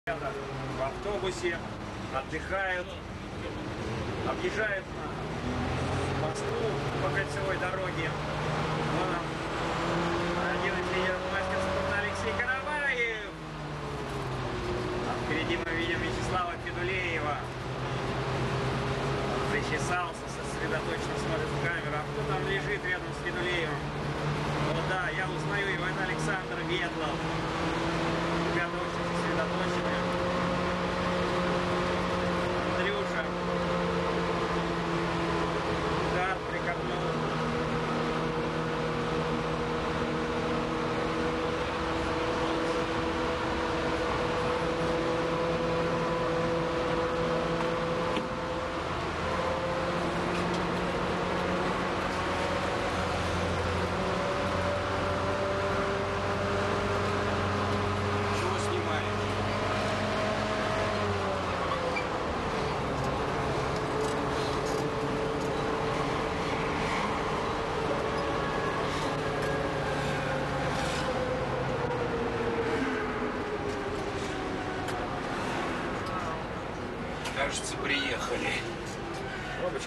В автобусе отдыхают, объезжают Москву по кольцевой дороге. Вон один инженер мастер спорта Алексей Караваев. А впереди мы видим Вячеслава Федулеева. Зачесался, сосредоточенно смотрит в камеру. А кто там лежит рядом с Федулеевым? О да, я узнаю его, это Александр Ветлов. Ребята очень сосредоточены. Андрюша. Удар прикопнул. Кажется, приехали. Бабочка.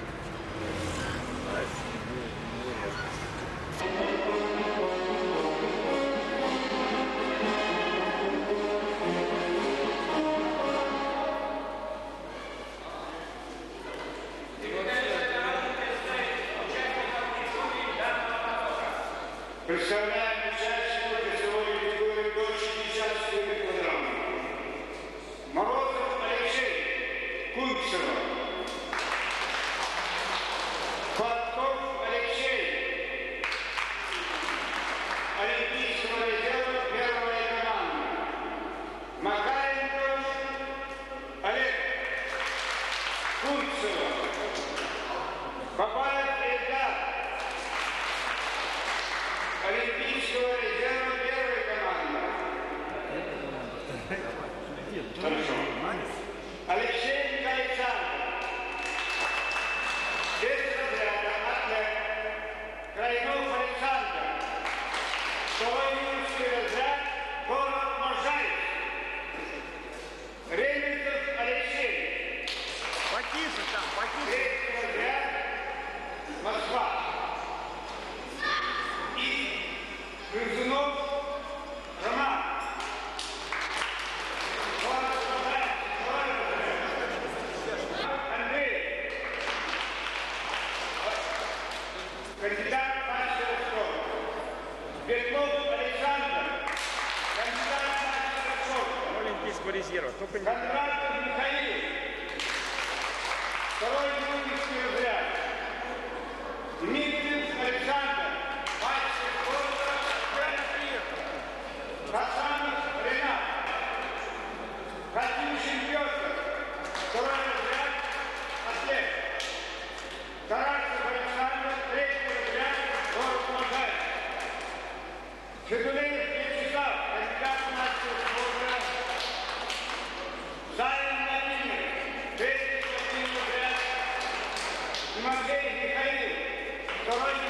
Представляем участников весовой категории до 60 килограмм. Морозов Алексей, Кунцева. Фатков Алексей, Олимпийского резерва первая команда. Макаренков Олег, Кунцева. Бабаев Эльдар, Олимпийского резерва первая команда. Хорошо. Алексей Александр. Без разряда атлет. Крайнов Александр. Второй юношеский разряд. Город Можаев. Ремезов Алексей. Потише там, потише. Третий разряд. Москва. И Грызунов Роман. Андрей. Кандидат мастера спорта. Светлов Александр. Кандидат мастера спорта. Олимпийского резерва. Только не... Кондратов Михаил. Второй юношеский разряд. Дмитриев Александр. Мастер спорта. Хасанов Ренат. Катюшин Петр. Второй разряд. Атлет. Тарасов Александр. Третий разряд. Город Можаев. Федулеев Вячеслав. Кандидат мастера спорта. Заян Владимир. Третий разряд. Тимофей Михаил. Второй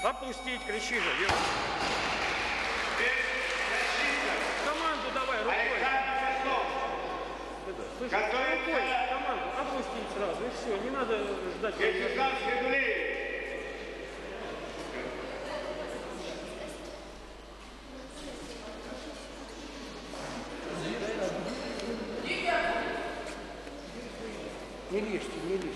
Опустить, кричи же, Юра. Команду давай, рукой. Александр Козлов. Слышь, Готовится. рукой команду опустить сразу, и все, не надо ждать. Вячеслав Средулеев. Не лезьте, не лезьте.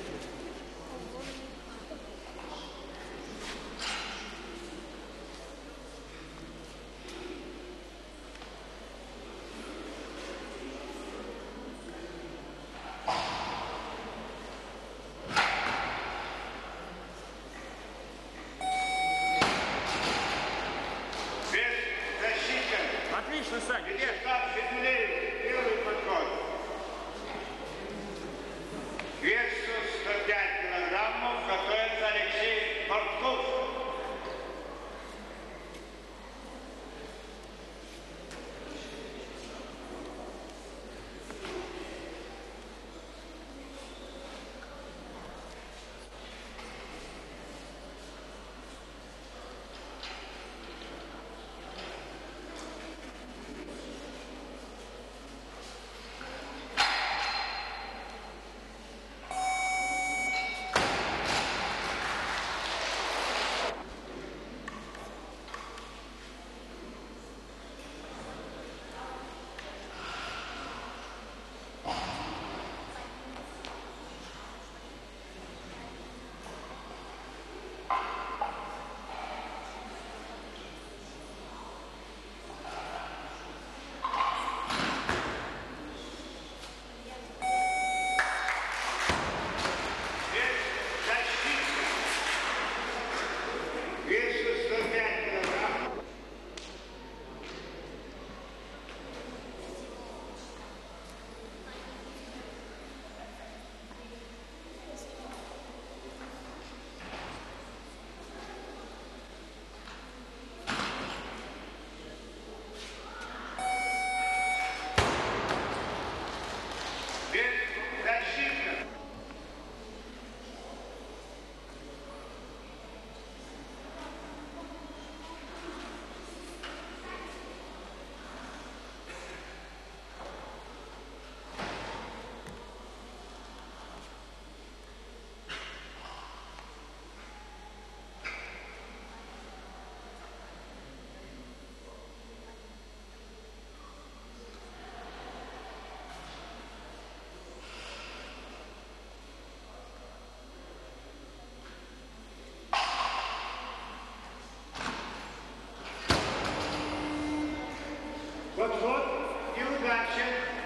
Отлично, Саня. Вячеслав Средулеев. Первый подход. Весу 105 килограммов. Готовится Алексей Портков. Подход и удача.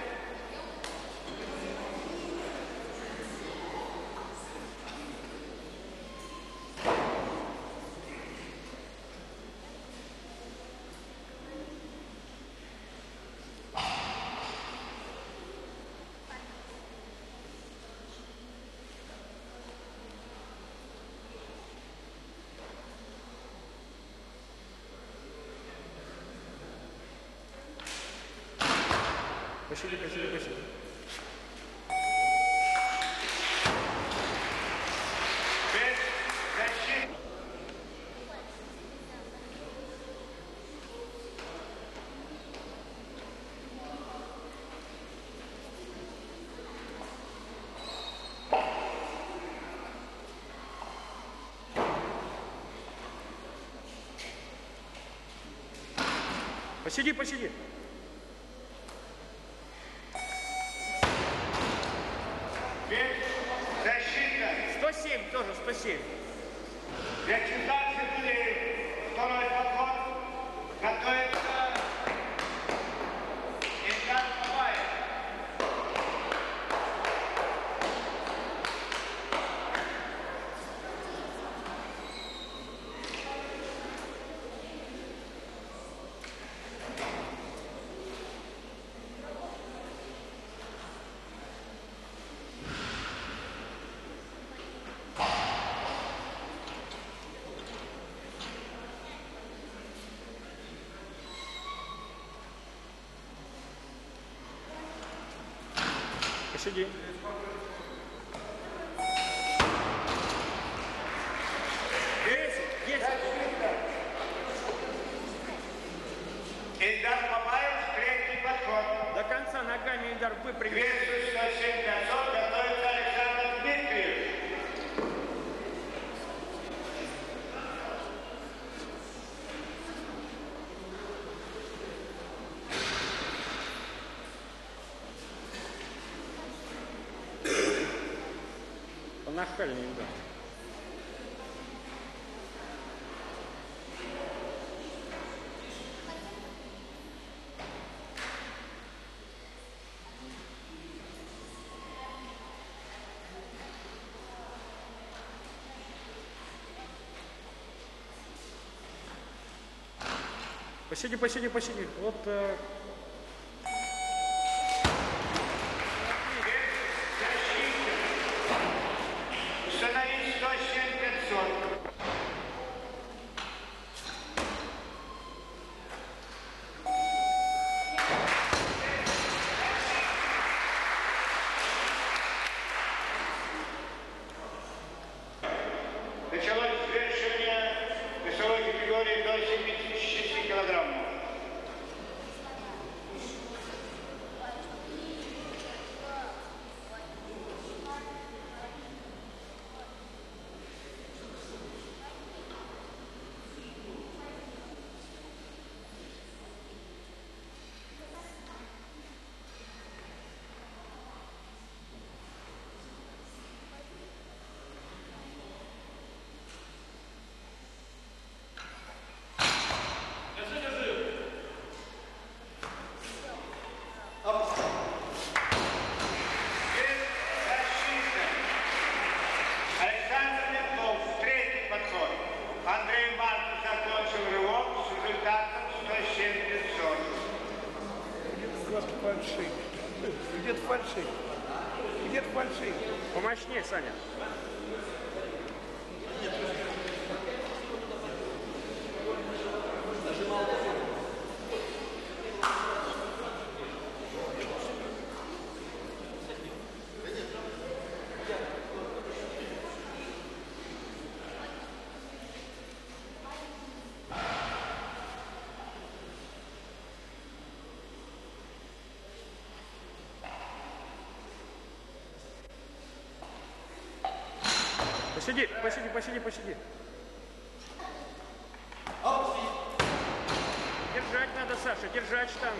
Пошли, пошли, пошли. Посиди, посиди. Защита. 107 тоже, 107. Вячеслав Средулеев. Второй подход. Готовится Ильдар Бабаев. Посиди. Десять, 10. Понахальнее, да. Посиди, посиди, посиди. Вот. Установить 107-500. Началось взвешивание весовой категории до 76 килограммов. Андрей Марков закончил рывок с результатом 107-500. Где-то фальшивит. Где-то фальшивит. Где-то фальшивит. Помощнее, Саня. Посиди, посиди, посиди, посиди. Держать надо, Саша, держать штангу.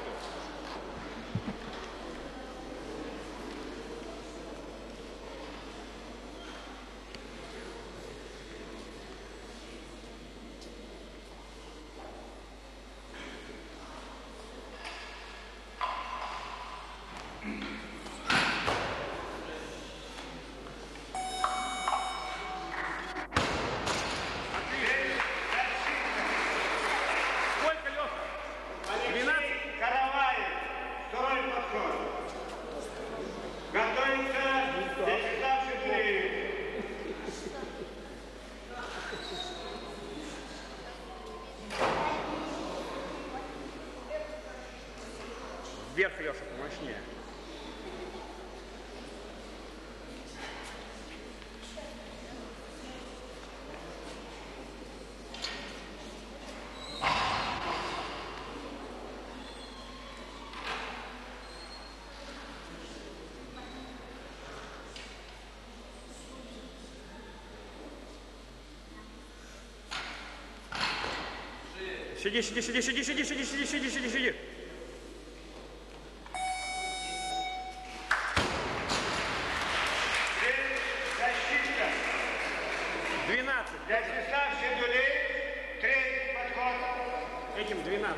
Вверх, Леша, помощнее. Сиди, сиди, сиди, сиди, сиди, сиди, сиди, сиди, сиди, сиди. Защитка. 12. Вячеслав Седулей, третий подход. Этим 12.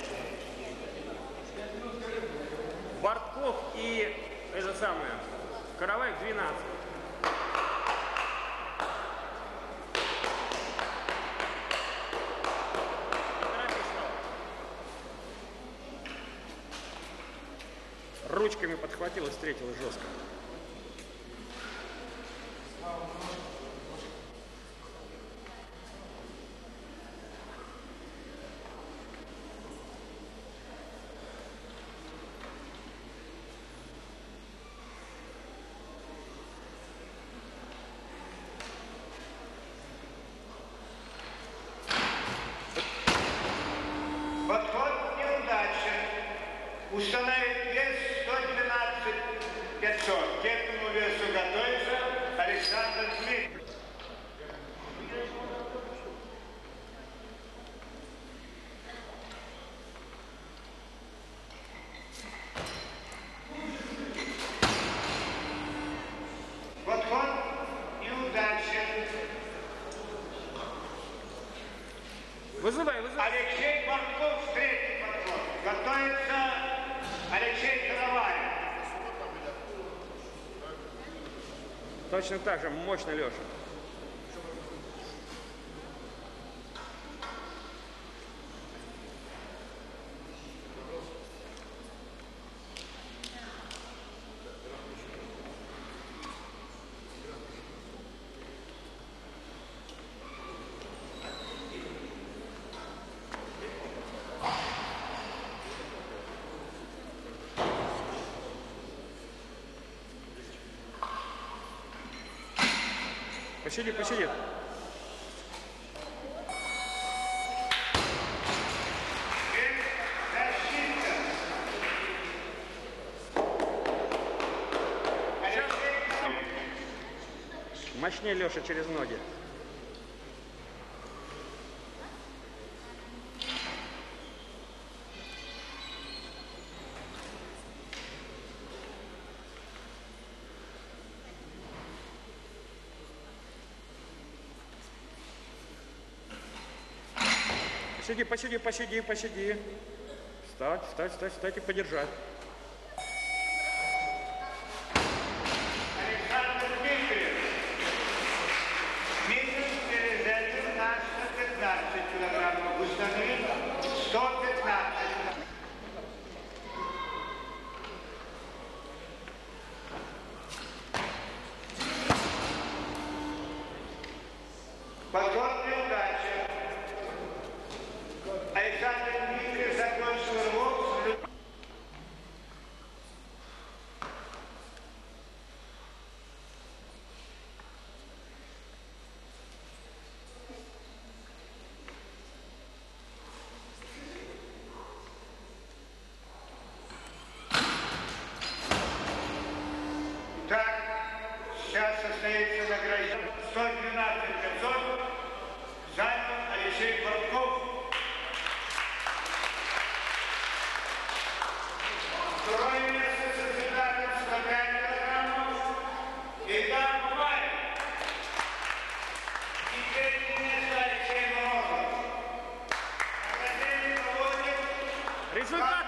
Бартков и это самое. Караваев 12. Ручками подхватил и встретил жестко. Подход неудачен. Установит вес 112-500. К этому весу готовится Александр Дмитриев. Подход Вызывай, вызывай. Алексей Бартков, третий подход. Готовится Алексей Коновалев. Точно так же, мощно, Леша. Посиди, посиди. Мощнее, Леша, через ноги. Посиди, посиди, посиди, посиди. Встать, встать, встать, встать и подержать. Александр Дмитриев. Дмитриев переведен на 115 килограммов. Установил 115. Подводная удача. Александр Дмитриев закончил рывок. Так, сейчас состоится награждение. 112 500 занял Алексей Бартков. Второе место с результатом 105 килограммов Ильдар Бабаев. И третье место Алексей Морозов. Награждение проводит Результат.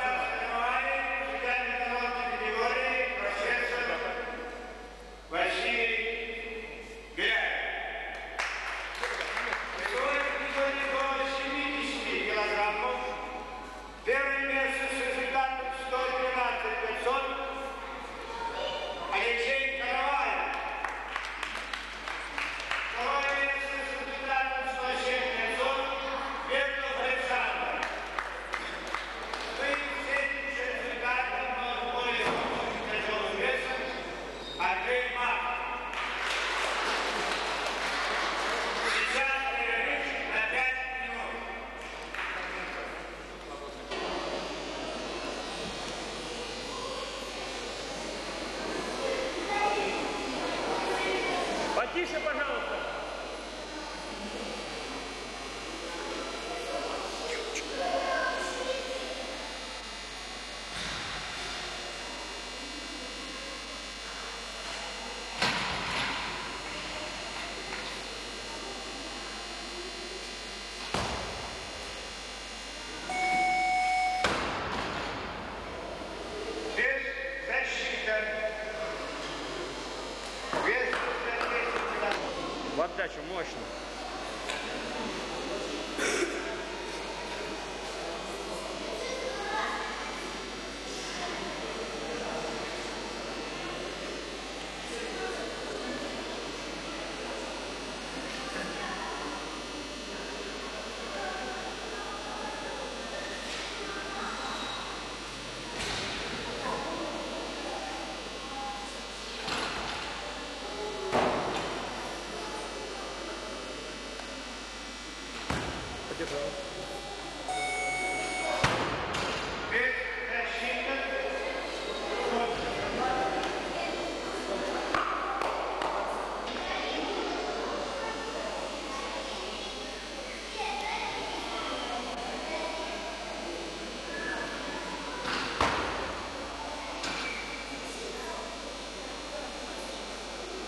Василий Беляев. Сегодня приходит до 70 килограммов. Первое место с результатом 112 500 Алексей Коновалев. Второе место с результатом 107 500 Ветлов Александр. Ну и третий с результатом более тяжелым весом Андрей Мак. Сейчас перерыв на 5 минут. Потише, пожалуйста. Без защиты. Без защиты. В отдачу мощно. Подержал. Без защиты.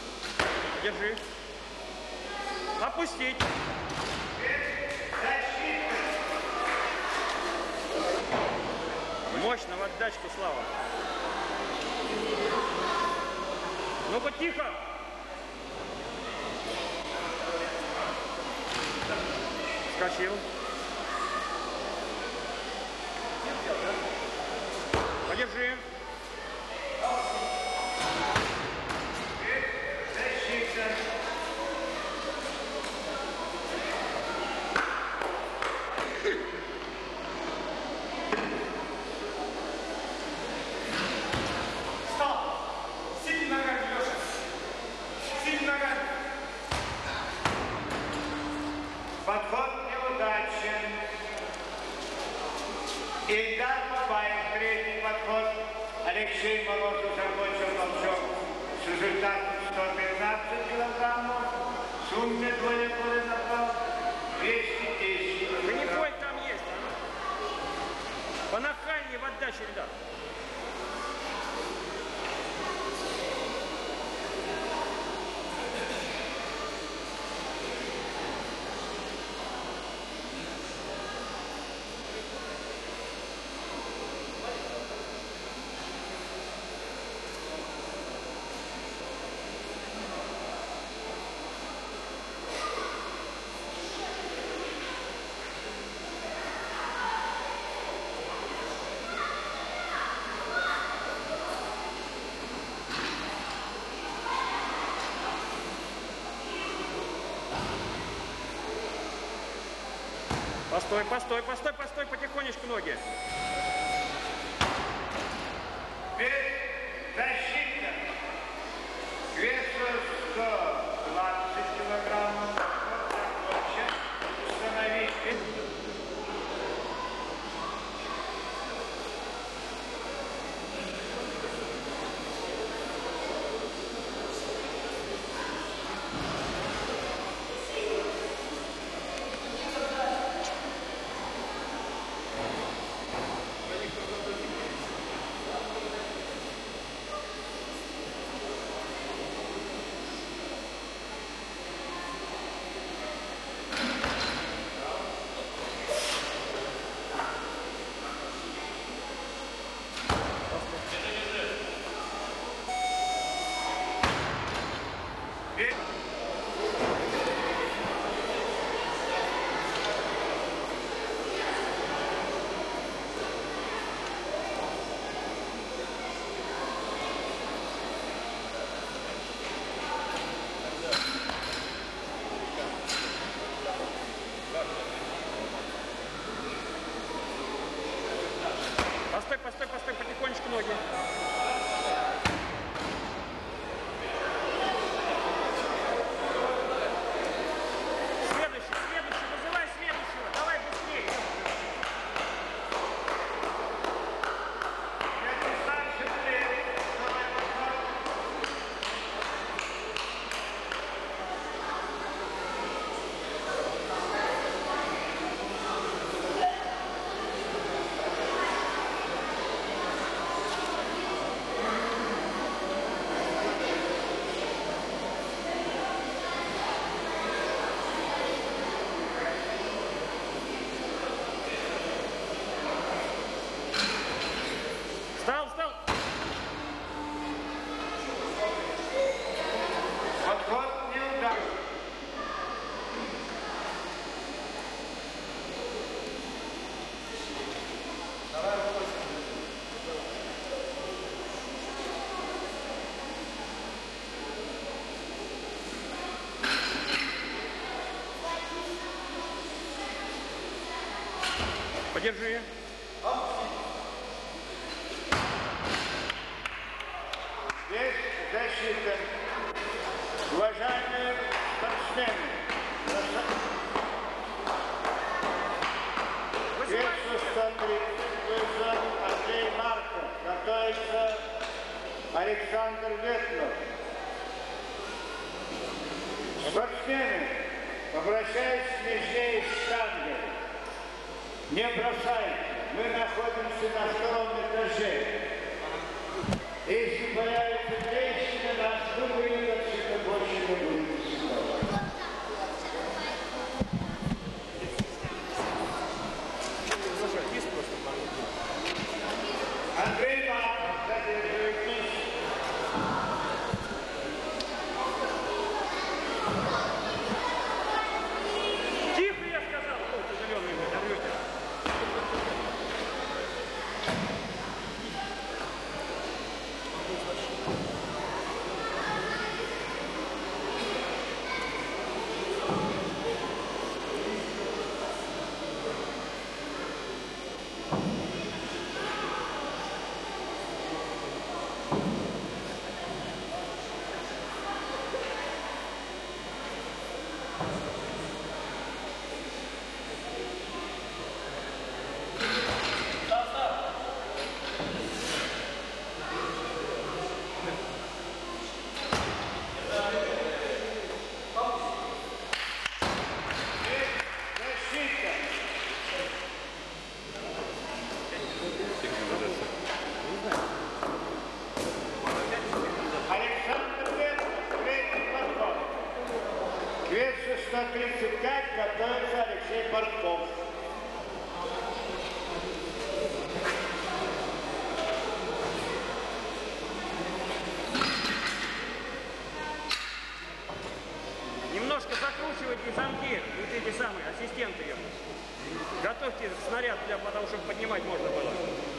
Держи. Опустить. Без защиты. Мощно в отдачку, Слава. Ну-ка, тихо. Скочил. Подержи. Подход неудачен. Ильдар Бабаев, третий подход. Алексей Морозов закончил толчок с результатом 115 килограммов. В сумме двое было набрал 210 Да не килограммов. бой там есть, а? Понахальнее в отдаче, ребят. Постой, постой, постой, постой, потихонечку ноги. Теперь защита. Весу 120 килограммов. Закончен. Установить. Постой, постой, постой, потихонечку ноги. Следующий, следующий, вызывай следующего. Давай быстрее. Встал, встал. Подход неудачный. Подержи. Здесь защита. Уважаемые спортсмены, весу 130 вызов Андрей Марков. Готовится Александр Ветлов. Спортсмены, обращаясь к межней штанге, не бросайте. Мы находимся на втором этаже. Если появится трещина, нас выберет, это больше не будет ситуации. Слушай, есть просто. Александр Ветлов, третий подход. К весу 135 готовится Алексей Портков. Немножко закручивайте замки, вот эти самые ассистенты ее. Готовьте снаряд для того, чтобы поднимать можно было.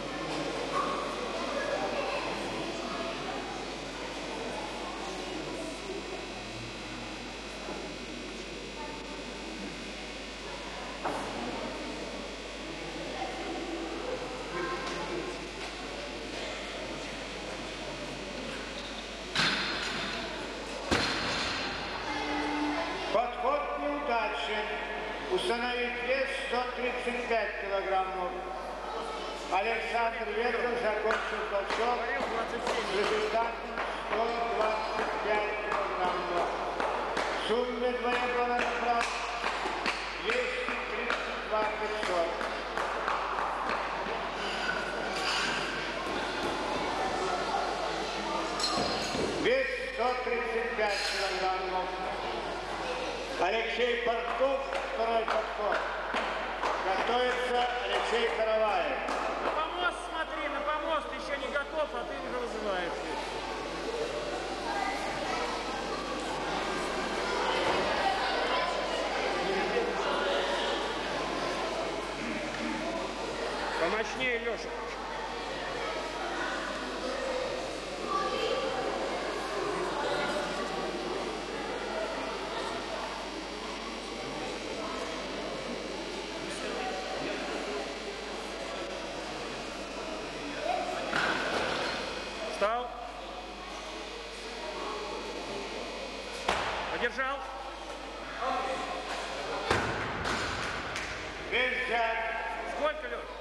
Подход неудачен. Установить вес 135 килограммов. Александр Ветлов закончил подход с результатом 125 килограммов. В сумме двоеборных прав 232 500. Вес 135 килограммов. Алексей Портков, второй подход. Готовится Алексей Караваев. На помост смотри, на помост еще не готов, а ты уже вызываешь. Помощнее, Леша. Встал. Подержал. Вес взят. Сколько, Леш?